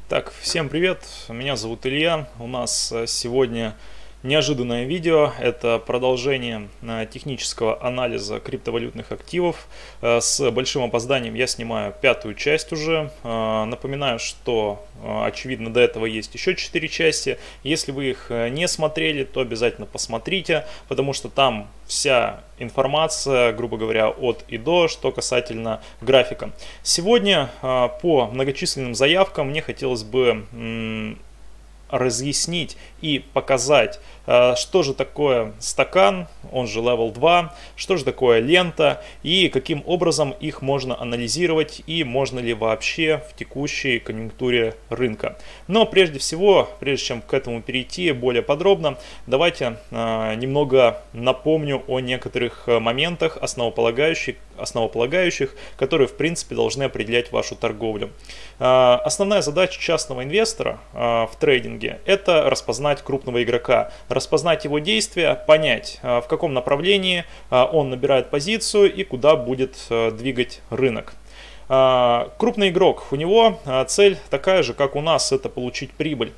Так, всем привет, меня зовут Илья. У нас сегодня неожиданное видео. Это продолжение технического анализа криптовалютных активов. С большим опозданием я снимаю пятую часть уже. Напоминаю, что очевидно до этого есть еще 4 части. Если вы их не смотрели, то обязательно посмотрите, потому что там вся информация, грубо говоря, от и до, что касательно графика. Сегодня по многочисленным заявкам мне хотелось бы разъяснить и показать, что же такое стакан, он же Level 2, что же такое лента и каким образом их можно анализировать и можно ли вообще в текущей конъюнктуре рынка. Но прежде всего, прежде чем к этому перейти более подробно, давайте немного напомню о некоторых моментах основополагающих, которые в принципе должны определять вашу торговлю. Основная задача частного инвестора в трейдинге — это распознать крупного игрока, распознать его действия, понять, в каком направлении он набирает позицию и куда будет двигать рынок. Крупный игрок, у него цель такая же, как у нас, это получить прибыль.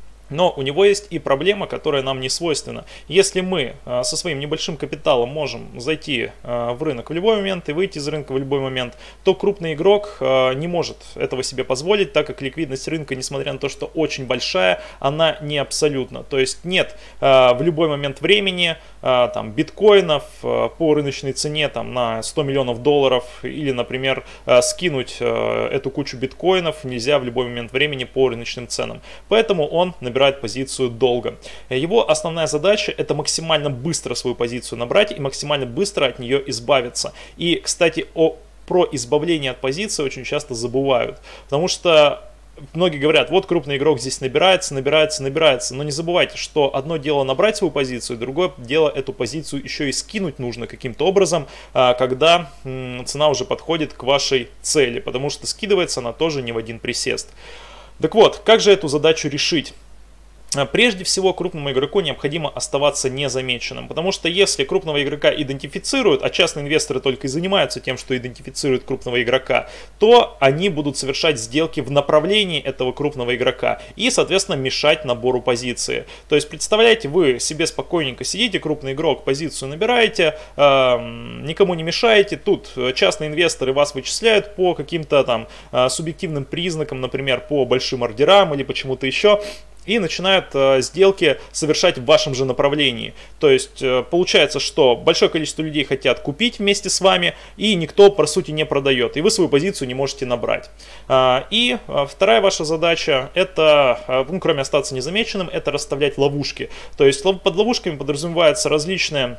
Но у него есть и проблема, которая нам не свойственна. Если мы со своим небольшим капиталом можем зайти в рынок в любой момент и выйти из рынка в любой момент, то крупный игрок не может этого себе позволить, так как ликвидность рынка, несмотря на то, что очень большая, она не абсолютна. То есть нет в любой момент времени там, биткоинов по рыночной цене там, на 100 миллионов долларов или, например, скинуть эту кучу биткоинов нельзя в любой момент времени по рыночным ценам. Поэтому он набирает позицию долго. Его основная задача — это максимально быстро свою позицию набрать и максимально быстро от нее избавиться. И, кстати, про избавление от позиции очень часто забывают, потому что многие говорят, вот крупный игрок здесь набирается, но не забывайте, что одно дело набрать свою позицию, другое дело эту позицию еще и скинуть нужно каким-то образом, когда цена уже подходит к вашей цели, потому что скидывается она тоже не в один присест. Так вот, как же эту задачу решить? Прежде всего, крупному игроку необходимо оставаться незамеченным, потому что если крупного игрока идентифицируют, а частные инвесторы только и занимаются тем, что идентифицируют крупного игрока, то они будут совершать сделки в направлении этого крупного игрока и, соответственно, мешать набору позиции. То есть, представляете, вы себе спокойненько сидите, крупный игрок, позицию набираете, никому не мешаете, тут частные инвесторы вас вычисляют по каким-то там субъективным признакам, например, по большим ордерам или почему-то еще, и начинают сделки совершать в вашем же направлении. То есть получается, что большое количество людей хотят купить вместе с вами, и никто, по сути, не продает, и вы свою позицию не можете набрать. И вторая ваша задача, это, кроме остаться незамеченным, это расставлять ловушки. То есть под ловушками подразумеваются различные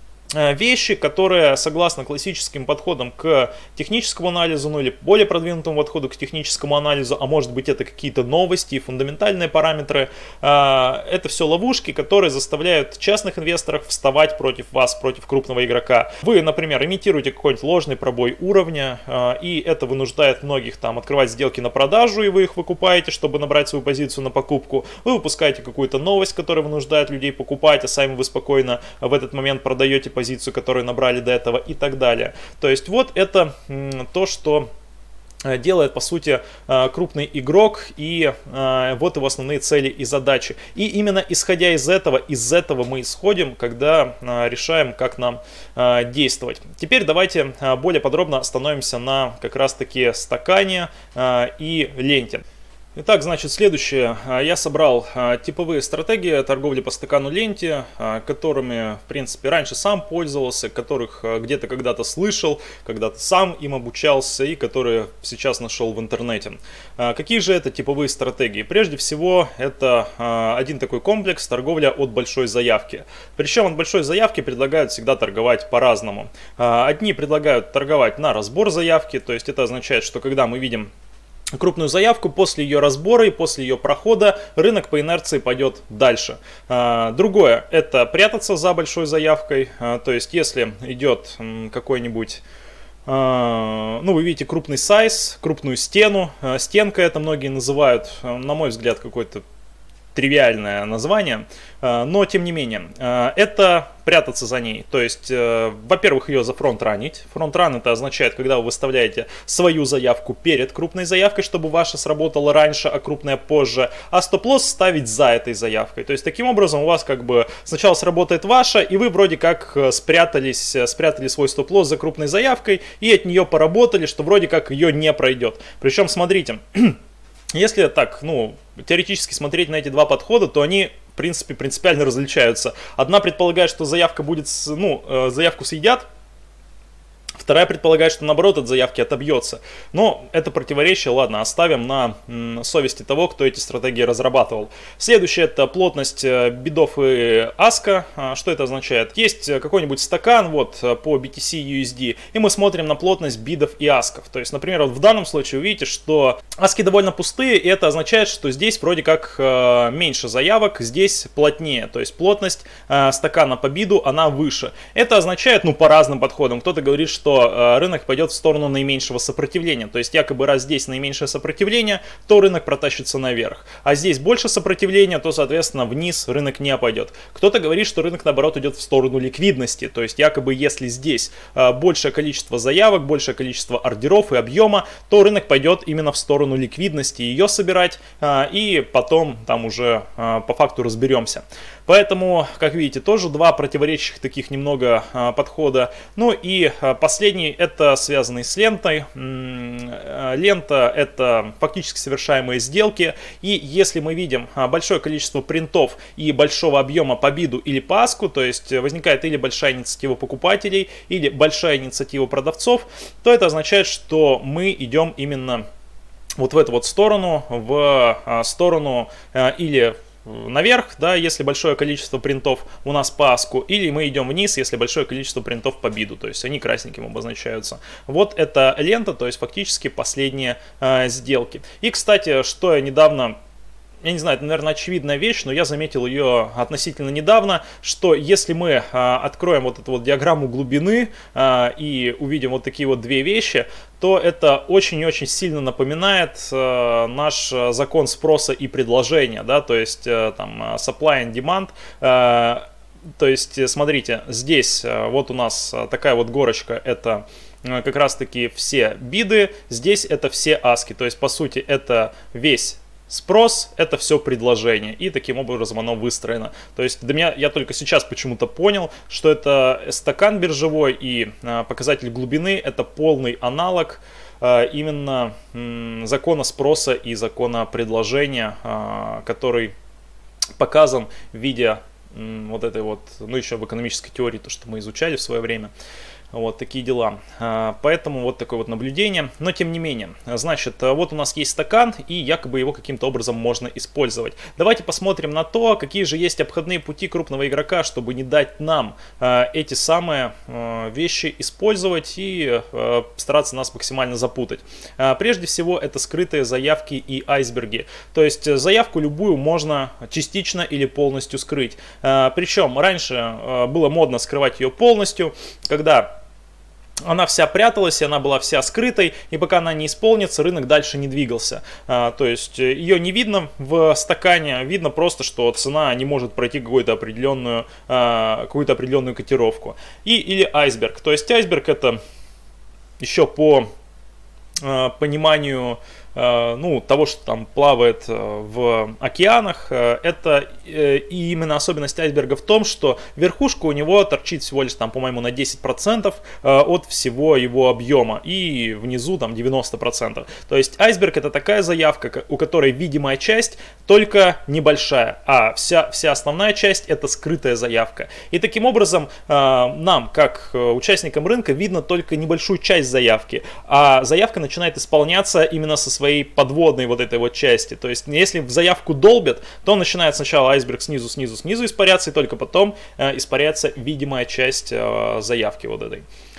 вещи, которые, согласно классическим подходам к техническому анализу, ну или более продвинутому подходу к техническому анализу, а может быть это какие-то новости и фундаментальные параметры, это все ловушки, которые заставляют частных инвесторов вставать против вас, против крупного игрока. Вы, например, имитируете какой-нибудь ложный пробой уровня, и это вынуждает многих там открывать сделки на продажу, и вы их выкупаете, чтобы набрать свою позицию на покупку. Вы выпускаете какую-то новость, которая вынуждает людей покупать, а сами вы спокойно в этот момент продаете позицию, которую набрали до этого, и так далее. То есть вот это то, что делает, по сути, крупный игрок, и вот его основные цели и задачи. И именно исходя из этого мы исходим, когда решаем, как нам действовать. Теперь давайте более подробно остановимся на как раз-таки стакане и ленте. Итак, значит, следующее. Я собрал типовые стратегии торговли по стакану ленте, которыми, в принципе, раньше сам пользовался, которых где-то когда-то слышал, когда-то сам им обучался и которые сейчас нашел в интернете. Какие же это типовые стратегии? Прежде всего, это один такой комплекс — торговля от большой заявки. Причем от большой заявки предлагают всегда торговать по-разному. Одни предлагают торговать на разбор заявки, то есть это означает, что когда мы видим крупную заявку, после ее разбора и после ее прохода рынок по инерции пойдет дальше. Другое — это прятаться за большой заявкой, то есть если идет какой-нибудь, ну, вы видите крупный сайз, крупную стену, стенка это многие называют, на мой взгляд, какой-то тривиальное название, но тем не менее, это прятаться за ней. То есть, во-первых, ее зафронтранить. Фронтран это означает, когда вы выставляете свою заявку перед крупной заявкой, чтобы ваша сработала раньше, а крупная позже, а стоп-лосс ставить за этой заявкой. То есть, таким образом, у вас как бы сначала сработает ваша, и вы вроде как спрятали свой стоп-лосс за крупной заявкой и от нее поработали, что вроде как ее не пройдет. Причем, смотрите, если так, теоретически смотреть на эти два подхода, то они, в принципе, принципиально различаются. Одна предполагает, что заявка будет, заявку съедят. Вторая предполагает, что наоборот от заявки отобьется. Но это противоречие, ладно, оставим на совести того, кто эти стратегии разрабатывал. Следующее это плотность бидов и аска. Что это означает? Есть какой-нибудь стакан вот по BTC USD, и мы смотрим на плотность бидов и асков. То есть, например, вот в данном случае вы видите, что аски довольно пустые, и это означает, что здесь вроде как меньше заявок, здесь плотнее. То есть плотность стакана по биду, она выше. Это означает, по разным подходам. Кто-то говорит, что рынок пойдет в сторону наименьшего сопротивления. То есть якобы раз здесь наименьшее сопротивление, то рынок протащится наверх. А здесь больше сопротивления, то соответственно вниз рынок не пойдет. Кто-то говорит, что рынок наоборот идет в сторону ликвидности. То есть якобы если здесь большее количество заявок, большее количество ордеров и объема, то рынок пойдет именно в сторону ликвидности, ее собирать, и потом там уже по факту разберемся. Поэтому, как видите, тоже два противоречащих таких немного подхода. Ну и последний это связанный с лентой. Лента это фактически совершаемые сделки. И если мы видим большое количество принтов и большого объема по биду или по аску, то есть возникает или большая инициатива покупателей, или большая инициатива продавцов, то это означает, что мы идем именно вот в эту вот сторону, в сторону или наверх, да, если большое количество принтов у нас по аску, или мы идем вниз, если большое количество принтов по биду, то есть они красненьким обозначаются. Вот эта лента, то есть фактически последние сделки. И, кстати, что я недавно... Я не знаю, это, наверное, очевидная вещь, но я заметил ее относительно недавно, что если мы откроем вот эту вот диаграмму глубины и увидим вот такие вот две вещи, то это очень и очень сильно напоминает наш закон спроса и предложения, да, то есть там supply and demand. То есть, смотрите, здесь вот у нас такая вот горочка, это как раз-таки все биды, здесь это все аски, то есть, по сути, это весь спрос, это все предложение, и таким образом оно выстроено. То есть для меня, я только сейчас почему-то понял, что это стакан биржевой и показатель глубины это полный аналог именно закона спроса и закона предложения, который показан в виде вот этой вот, еще в экономической теории, то, что мы изучали в свое время. Вот такие дела. Поэтому вот такое вот наблюдение. Но тем не менее, значит, вот у нас есть стакан, и якобы его каким-то образом можно использовать. Давайте посмотрим на то, какие же есть обходные пути крупного игрока, чтобы не дать нам эти самые вещи использовать и стараться нас максимально запутать. Прежде всего, это скрытые заявки и айсберги. То есть заявку любую можно частично или полностью скрыть. Причем раньше было модно скрывать ее полностью, когда она вся пряталась, и она была вся скрытой, и пока она не исполнится, рынок дальше не двигался. То есть ее не видно в стакане, видно просто, что цена не может пройти какую-то определенную котировку. Или айсберг. То есть айсберг это еще по пониманию того, что там плавает в океанах, это и именно особенность айсберга в том, что верхушка у него торчит всего лишь там, по-моему, на 10% от всего его объема, и внизу там 90%. То есть айсберг это такая заявка, у которой видимая часть только небольшая, а вся основная часть это скрытая заявка. И таким образом нам, как участникам рынка, видно только небольшую часть заявки, а заявка начинает исполняться именно со своей подводной вот этой вот части. То есть, если в заявку долбят, то начинает сначала айсберг снизу испаряться, и только потом испаряется видимая часть заявки вот этой.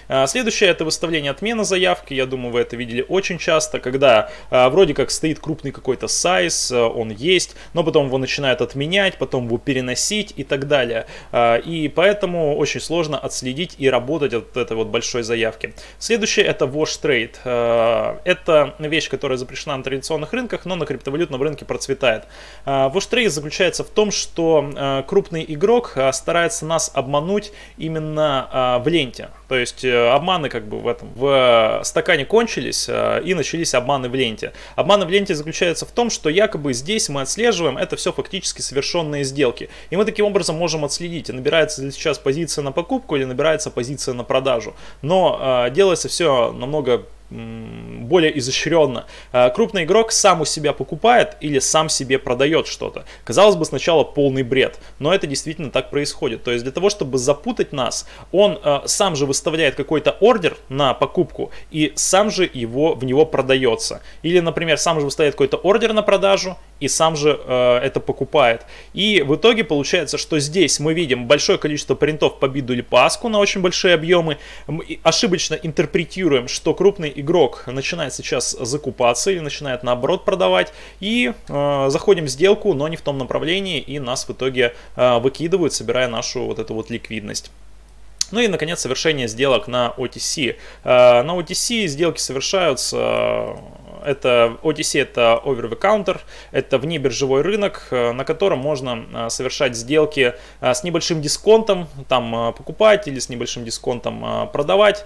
Следующее — это выставление отмены заявки. Я думаю, вы это видели очень часто, когда вроде как стоит крупный какой-то сайз, он есть, но потом его начинают отменять, потом его переносить и так далее. И поэтому очень сложно отследить и работать от этой вот большой заявки. Следующее — это wash trade. Это вещь, которая запрещена на традиционных рынках, но на криптовалютном рынке процветает. Wash trade заключается в том, что крупный игрок старается нас обмануть именно в ленте. То есть обманы как бы в стакане кончились и начались обманы в ленте. Обманы в ленте заключаются в том, что якобы здесь мы отслеживаем, это все фактически совершенные сделки. И мы таким образом можем отследить, набирается ли сейчас позиция на покупку или набирается позиция на продажу. Но делается все намного более изощренно. Крупный игрок сам у себя покупает или сам себе продает что-то. Казалось бы, сначала полный бред, но это действительно так происходит. То есть для того, чтобы запутать нас, он сам же выставляет какой-то ордер на покупку и сам же в него продается. Или, например, сам же выставляет какой-то ордер на продажу и сам же это покупает. И в итоге получается, что здесь мы видим большое количество принтов по биду или по аску на очень большие объемы. Мы ошибочно интерпретируем, что крупный игрок начинает сейчас закупаться или начинает наоборот продавать, и заходим в сделку, но не в том направлении, и нас в итоге выкидывают, собирая нашу вот эту вот ликвидность. Ну и, наконец, совершение сделок на OTC. На OTC сделки совершаются... OTC это over the counter, это внебиржевой рынок, на котором можно совершать сделки с небольшим дисконтом, там покупать, или с небольшим дисконтом продавать.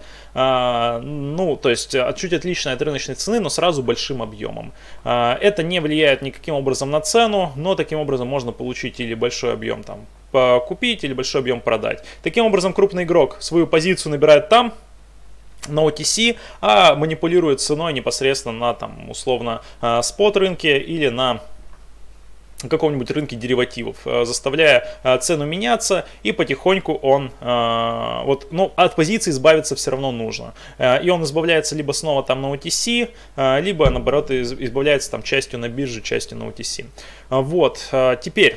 Ну, то есть чуть отличная от рыночной цены, но сразу большим объемом. Это не влияет никаким образом на цену, но таким образом можно получить или большой объем там купить, или большой объем продать. Таким образом, крупный игрок свою позицию набирает там, на OTC, а манипулирует ценой непосредственно на там условно спот рынке или на каком-нибудь рынке деривативов, заставляя цену меняться, и потихоньку он от позиции избавиться все равно нужно. И он избавляется либо снова там на OTC, либо наоборот избавляется там частью на бирже, частью на OTC. Вот, теперь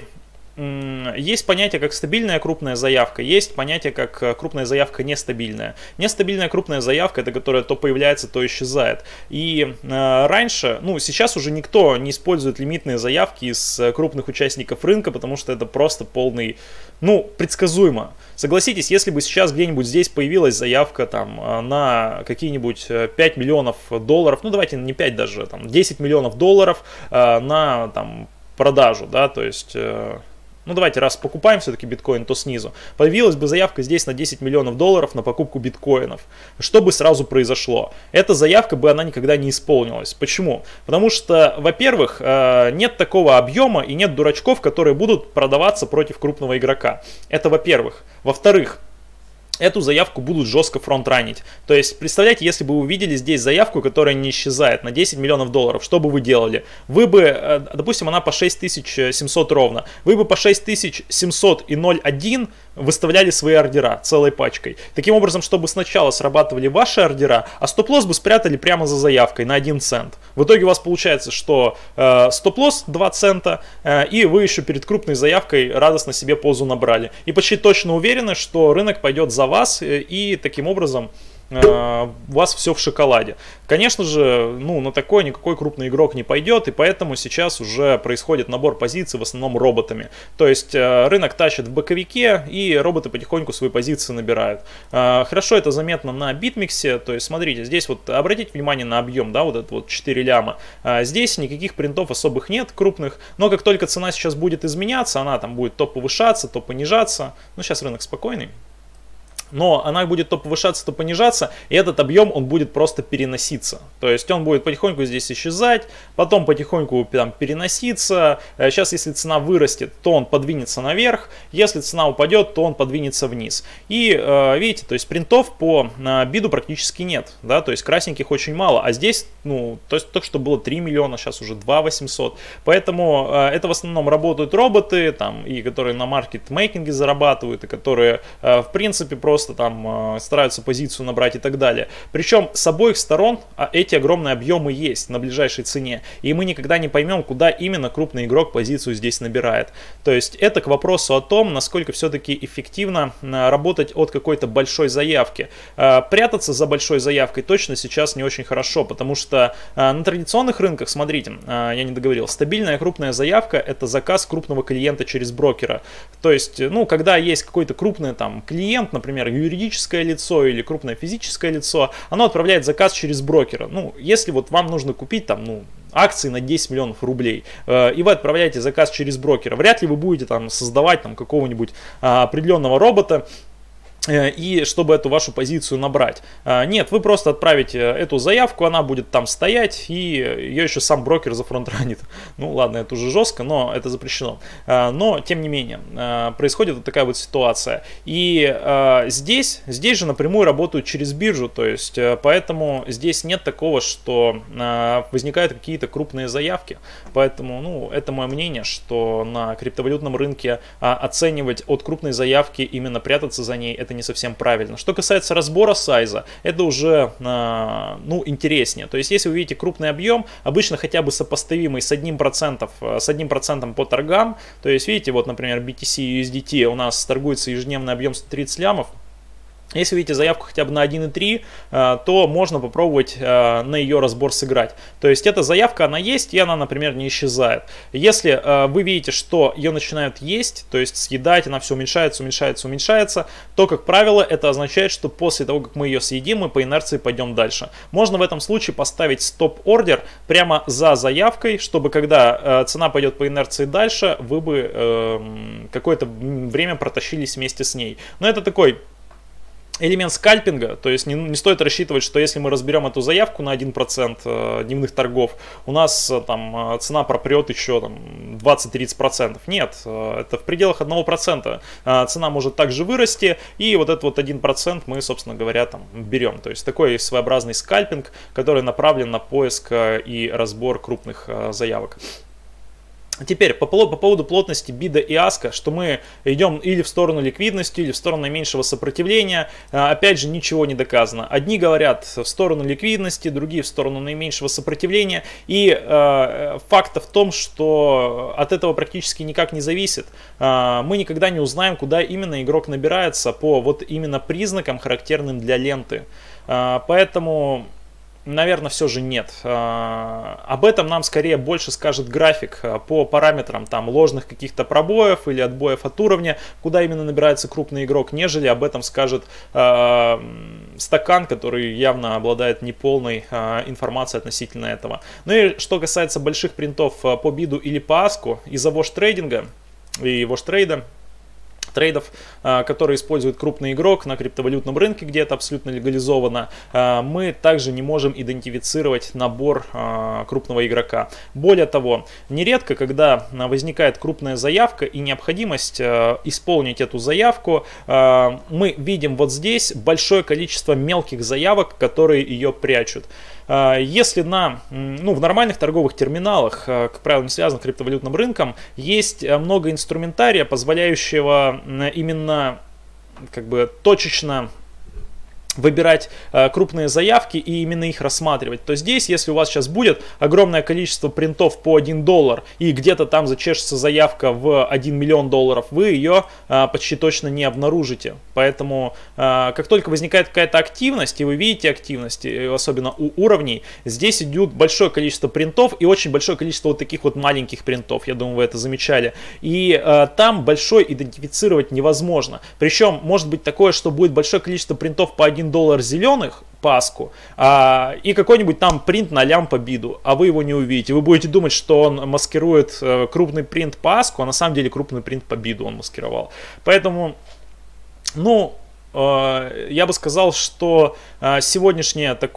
есть понятие как стабильная крупная заявка, есть понятие как крупная заявка нестабильная. Нестабильная крупная заявка — это которая то появляется, то исчезает. И раньше, сейчас уже никто не использует лимитные заявки из крупных участников рынка, потому что это просто полный, предсказуемо. Согласитесь, если бы сейчас где-нибудь здесь появилась заявка там на какие-нибудь 5 миллионов долларов, давайте не 5 даже, там 10 миллионов долларов на там продажу, да, то есть... давайте, раз покупаем все-таки биткоин, то снизу. Появилась бы заявка здесь на 10 миллионов долларов на покупку биткоинов. Что бы сразу произошло? Эта заявка бы, она никогда не исполнилась. Почему? Потому что, во-первых, нет такого объема и нет дурачков, которые будут продаваться против крупного игрока. Это во-первых. Во-вторых, эту заявку будут жестко фронтранить. То есть, представляете, если бы вы увидели здесь заявку, которая не исчезает на 10 миллионов долларов, что бы вы делали? Вы бы, допустим, она по 6700 ровно, вы бы по 6700 и 0,1 выставляли свои ордера целой пачкой. Таким образом, чтобы сначала срабатывали ваши ордера, а стоп-лосс бы спрятали прямо за заявкой на 1 цент. В итоге у вас получается, что стоп-лосс 2 цента, и вы еще перед крупной заявкой радостно себе позу набрали. И почти точно уверены, что рынок пойдет за вас, и таким образом у вас все в шоколаде. Конечно же, на такой никакой крупный игрок не пойдет, и поэтому сейчас уже происходит набор позиций в основном роботами. То есть рынок тащит в боковике, и роботы потихоньку свои позиции набирают. Хорошо это заметно на BitMEX, то есть смотрите, здесь вот обратите внимание на объем, да, вот этот вот 4 ляма. Здесь никаких принтов особых нет крупных, но как только цена сейчас будет изменяться, она там будет то повышаться, то понижаться. Сейчас рынок спокойный. Но она будет то повышаться, то понижаться, и этот объем, он будет просто переноситься. То есть он будет потихоньку здесь исчезать, потом потихоньку там переноситься. Сейчас, если цена вырастет, то он подвинется наверх, если цена упадет, то он подвинется вниз. И видите, то есть принтов по биду практически нет, да, то есть красненьких очень мало, а здесь, то есть только что было 3 миллиона, сейчас уже 2 800. Поэтому это в основном работают роботы, там, и которые на маркетмейкинге зарабатывают, и которые, в принципе, просто просто там стараются позицию набрать и так далее. Причем с обоих сторон эти огромные объемы есть на ближайшей цене, и мы никогда не поймем, куда именно крупный игрок позицию здесь набирает. То есть это к вопросу о том, насколько все-таки эффективно работать от какой-то большой заявки. Прятаться за большой заявкой точно сейчас не очень хорошо, потому что на традиционных рынках, смотрите, я не договорил, стабильная крупная заявка — это заказ крупного клиента через брокера. То есть, ну, когда есть какой-то крупный там клиент, например, юридическое лицо или крупное физическое лицо, оно отправляет заказ через брокера. Ну, если вот вам нужно купить там, ну, акции на 10 миллионов рублей, и вы отправляете заказ через брокера, вряд ли вы будете там создавать там какого-нибудь определенного робота, и чтобы эту вашу позицию набрать. Нет, вы просто отправите эту заявку, она будет там стоять, и ее еще сам брокер зафронтранит. Ну ладно, это уже жестко, но это запрещено. Но, тем не менее, происходит вот такая вот ситуация. И здесь же напрямую работают через биржу, то есть поэтому здесь нет такого, что возникают какие-то крупные заявки. Поэтому, ну, это мое мнение, что на криптовалютном рынке оценивать от крупной заявки, именно прятаться за ней, это не совсем правильно. Что касается разбора сайза, это уже ну, интереснее. То есть, если вы видите крупный объем, обычно хотя бы сопоставимый с 1% по торгам, то есть, видите, вот, например, BTC и USDT у нас торгуется ежедневный объем 130 лямов. Если видите заявку хотя бы на 1.3, то можно попробовать на ее разбор сыграть. То есть эта заявка, она есть, и она, например, не исчезает. Если вы видите, что ее начинают есть, то есть съедать, она все уменьшается, то, как правило, это означает, что после того, как мы ее съедим, мы по инерции пойдем дальше. Можно в этом случае поставить стоп-ордер прямо за заявкой, чтобы когда цена пойдет по инерции дальше, вы бы какое-то время протащились вместе с ней. Но это такой элемент скальпинга, то есть не стоит рассчитывать, что если мы разберем эту заявку на 1% дневных торгов, у нас там цена пропрет еще там 20-30%. Нет, это в пределах 1%. Цена может также вырасти, и вот этот вот 1% мы, собственно говоря, там берем. То есть такой своеобразный скальпинг, который направлен на поиск и разбор крупных заявок. Теперь по поводу плотности бида и аска, что мы идем или в сторону ликвидности, или в сторону наименьшего сопротивления, опять же ничего не доказано. Одни говорят в сторону ликвидности, другие в сторону наименьшего сопротивления, и факт в том, что от этого практически никак не зависит. Мы никогда не узнаем, куда именно игрок набирается по вот именно признакам, характерным для ленты. Поэтому, наверное, все же нет. Об этом нам скорее больше скажет график по параметрам там ложных каких-то пробоев или отбоев от уровня, куда именно набирается крупный игрок, нежели об этом скажет стакан, который явно обладает неполной информацией относительно этого. Ну и что касается больших принтов по биду или по аску, из-за вош-трейдинга и вош-трейда, трейдов, которые использует крупный игрок на криптовалютном рынке, где это абсолютно легализовано, мы также не можем идентифицировать набор крупного игрока. Более того, нередко, когда возникает крупная заявка и необходимость исполнить эту заявку, мы видим вот здесь большое количество мелких заявок, которые ее прячут. Если в нормальных торговых терминалах, как правило, не связанных с криптовалютным рынком, есть много инструментария, позволяющего именно как бы точечно выбирать крупные заявки и именно их рассматривать, то здесь, если у вас сейчас будет огромное количество принтов по $1 и где-то там зачешется заявка в $1 миллион, вы ее почти точно не обнаружите. Поэтому как только возникает какая-то активность, и вы видите активность, особенно у уровней, здесь идет большое количество принтов и очень большое количество вот таких вот маленьких принтов. Я думаю, вы это замечали. И там большой идентифицировать невозможно. Причем может быть такое, что будет большое количество принтов по $1 зеленых по аску, и какой-нибудь там принт на лям по биду, а вы его не увидите. Вы будете думать, что он маскирует крупный принт по аску, а на самом деле крупный принт по биду он маскировал. Поэтому, я бы сказал, что сегодняшнее такое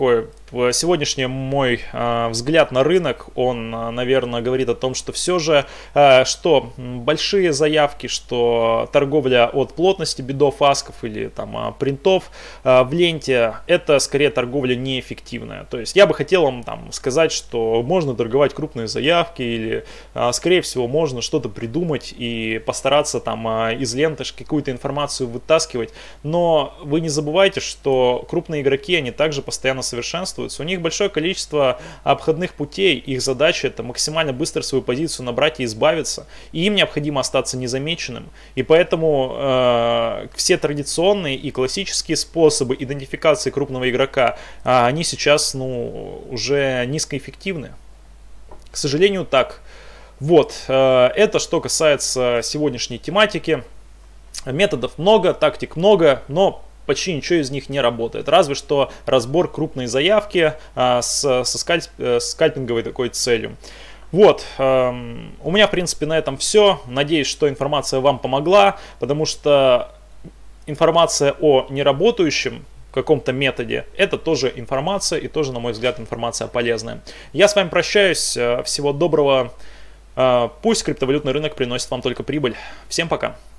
Сегодняшний мой взгляд на рынок, он, наверное, говорит о том, что все же, что большие заявки, что торговля от плотности бидов, асков или там принтов в ленте, это скорее торговля неэффективная. То есть я бы хотел вам там сказать, что можно торговать крупные заявки или, скорее всего, можно что-то придумать и постараться там из ленты какую-то информацию вытаскивать, но вы не забывайте, что крупные игроки, они также постоянно совершенствуются. У них большое количество обходных путей. Их задача это максимально быстро свою позицию набрать и избавиться. И им необходимо остаться незамеченным. И поэтому все традиционные и классические способы идентификации крупного игрока, они сейчас уже низкоэффективны. К сожалению, так. Вот, это что касается сегодняшней тематики. Методов много, тактик много, но почти ничего из них не работает. Разве что разбор крупной заявки со скальпинговой такой целью. Вот, у меня в принципе на этом все. Надеюсь, что информация вам помогла, потому что информация о неработающем каком-то методе, это тоже информация и тоже, на мой взгляд, информация полезная. Я с вами прощаюсь, всего доброго, пусть криптовалютный рынок приносит вам только прибыль. Всем пока!